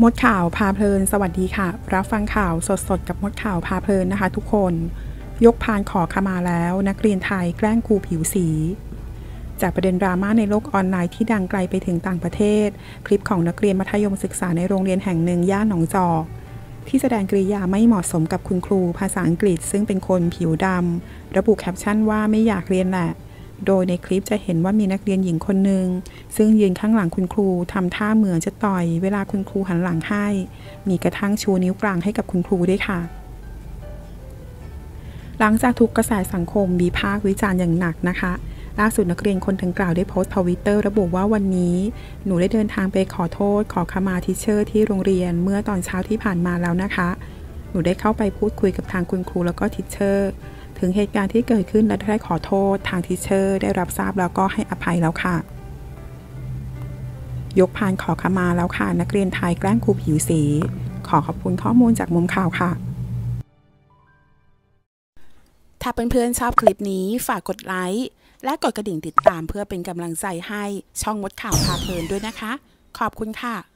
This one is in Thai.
มดข่าวพาเพลินสวัสดีค่ะรับฟังข่าวสดๆกับมดข่าวพาเพลินนะคะทุกคนยกพานขอขมาแล้วนักเรียนไทยแกล้งครูผิวสีจากประเด็นดราม่าในโลกออนไลน์ที่ดังไกลไปถึงต่างประเทศคลิปของนักเรียนมัธยมศึกษาในโรงเรียนแห่งหนึ่งย่านหนองจอกที่แสดงกริยาไม่เหมาะสมกับคุณครูภาษาอังกฤษซึ่งเป็นคนผิวดำระบุแคปชั่นว่าไม่อยากเรียนแหละโดยในคลิปจะเห็นว่ามีนักเรียนหญิงคนหนึ่งซึ่งยืนข้างหลังคุณครูทำท่าเหมือนจะต่อยเวลาคุณครูหันหลังให้มีกระทั่งชูนิ้วกลางให้กับคุณครูด้วยค่ะหลังจากถูกกระแสสังคมวิพากษ์วิจารณ์อย่างหนักนะคะล่าสุดนักเรียนคนดังกล่าวได้โพสต์ทวิตเตอร์ระบุว่าวันนี้หนูได้เดินทางไปขอโทษขอขมาทิเชอร์ที่โรงเรียนเมื่อตอนเช้าที่ผ่านมาแล้วนะคะหนูได้เข้าไปพูดคุยกับทางคุณครูแล้วก็ทิเชอร์ถึงเหตุการณ์ที่เกิดขึ้นและได้ขอโทษทางทิเชอร์ได้รับทราบแล้วก็ให้อภัยแล้วค่ะยกพานขอขมาแล้วค่ะนักเรียนไทยแกล้งครูผิวสีขอขอบคุณข้อมูลจากมุมข่าวค่ะถ้าเพื่อนๆชอบคลิปนี้ฝากกดไลค์และกดกระดิ่งติดตามเพื่อเป็นกำลังใจให้ช่องมดข่าวพาเพลินด้วยนะคะขอบคุณค่ะ